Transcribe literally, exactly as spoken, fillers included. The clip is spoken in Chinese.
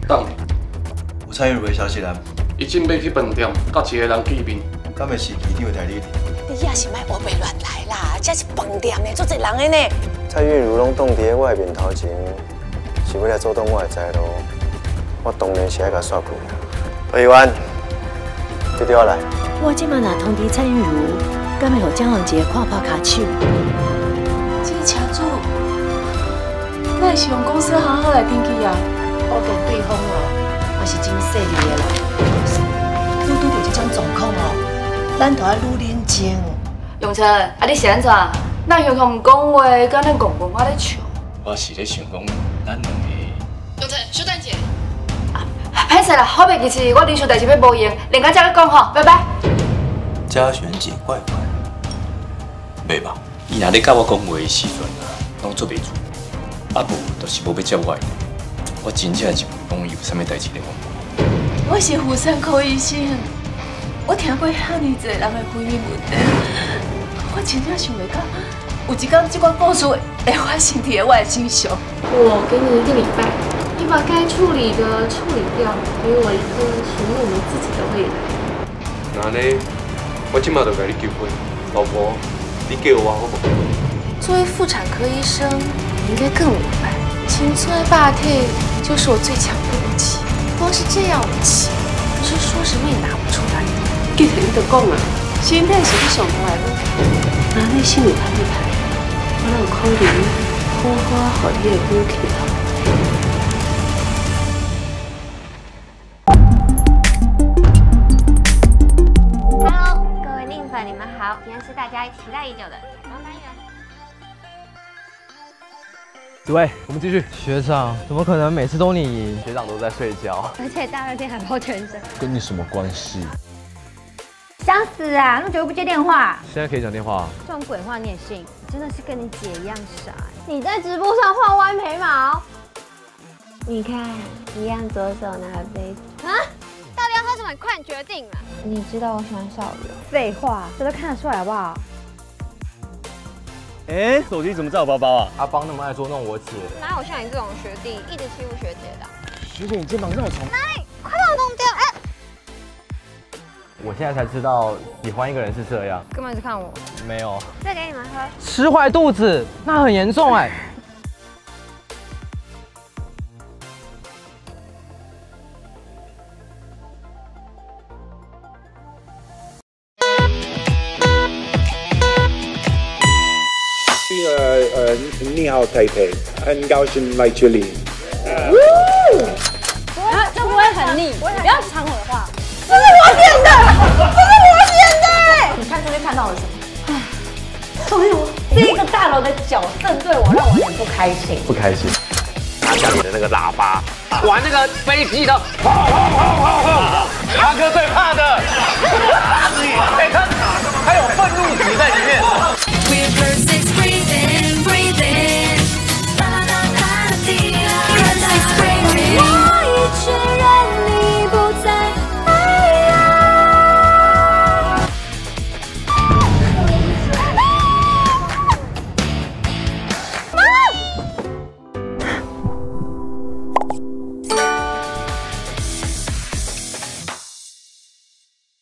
等， 有蔡英文的消息啦。 伊准备去饭店，甲一个人见面。 敢会是机长的代理？ 你也是莫胡白乱来啦，这是饭店的，做侪人的呢。 蔡玉如拢挡伫我的面头前，是为了阻挡我的财路，我当然是爱甲煞开。委员，你对我来。 我即马若通知蔡玉如，敢会互蒋宏杰看破骹手？ 这个车主，那是用公司行号来登记啊？ 我跟对方哦，也是真细腻的啦。拄拄到这种状况哦，咱就要愈认真。 永成，啊你是安怎？咱向他唔讲话，敢咱戆戆我咧笑。 我是咧想讲，咱两个。 永成，小蛋姐。啊，歹势啦，后面其实我临时代志要无闲，另家再讲吼，拜拜。 嘉璇姐怪怪，袂吧？伊若咧甲我讲话的时阵啊，拢做袂住，啊无就是无要接我的。我真正是讲伊有啥物代志咧讲。 我是妇产科医生，我听过遐尼侪人的婚姻问题，我真正想袂到，有一天这款故事会发生伫我的身上。 我给你一个礼拜，你把该处理的处理掉，给我一个属于我们自己的未来。 那呢，我今麦就甲你求婚，老婆，你救我好不好？ 作为妇产科医生，你应该更明白，青春霸体就是我最强的武器。光是这样武器，不是说什么也拿不出来。 既然你都讲了，身体是你上大的问题，那你心里歹厉害，我哪有可能好好予你的武器啊 ？Hello， 各位宁粉，你们好，今天是大家期待已久的彩妆单元。 紫薇，我们继续。学长，怎么可能每次都你赢？学长都在睡觉， 而且大热天还包全身， 跟你什么关系？ 想死啊！那么久又不接电话。 现在可以讲电话。 这种鬼话你也信？真的是跟你姐一样傻。你在直播上画弯眉毛，你看一样左手拿杯子。啊？到底要喝什么？你快点决定啊！你知道我喜欢少宇。废话，这都看得出来好不好？ 哎，手机怎么在我包包啊？阿邦那么爱捉弄我姐， 哪有像你这种学弟一直欺负学姐的？ 学姐，你肩膀这么重。 哪里？快把我弄掉！哎！ 我现在才知道喜欢一个人是这样。 根本是看我。 没有。 再给你们喝。 吃坏肚子，那很严重哎。 呃呃，你好，太太，很高兴来这里。 啊，这不会很腻，不要抢我的话。 这是我剪的，这是我剪的。 你看这边看到了什么？所以我这个大楼的脚正对我，让我很不开心。 不开心。 拿下你的那个喇叭，玩那个飞机的，轰轰轰轰轰！阿哥最怕的。哎，他还有愤怒值在里面。